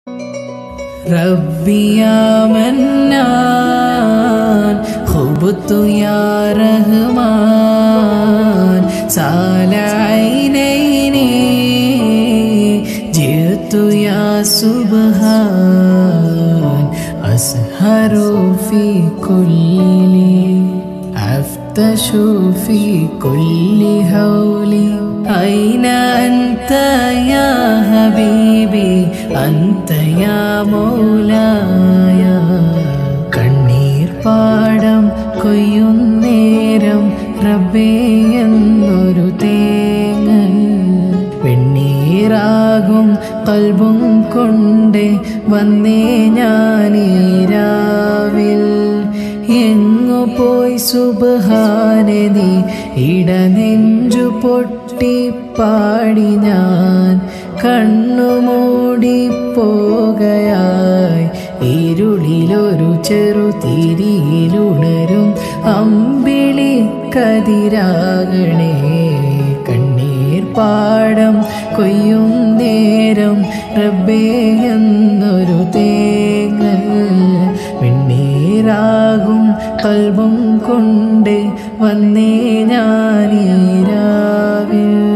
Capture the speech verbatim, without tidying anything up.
ربي يا منان خبت يا رحمن سال عينيني جئت يا سبحان أسهر في كل أفتش في كل هولي أين أنت يا حبيبي أنت يا مولاي കണ്ണീർ പാടം കൊയ്യുന്നേരം റബ്ബേ എന്നൊരു തേങ്ങൽ വെണ്ണീറാകും കൽബും കൊണ്ട് വന്നേ ഞാനീരാവിൽ എങ്ങു പോയി സുബ്ഹാനെ നീ ഇടനെഞ്ചു പൊട്ടി പാടി ഞാൻ കണ്ണുമൂടി പോകയായി ഇരുളിലൊരു ചെറുതിരിയിലുണരും അമ്പിളി കതിരാകണേ കണ്ണീർ പാടം കൊയ്യും നേരം റബ്ബേ എന്നൊരു തേങ്ങൽ വെണ്ണീറാകും കൽബും കൊണ്ട് വന്നേ ഞാനീരാവിൽ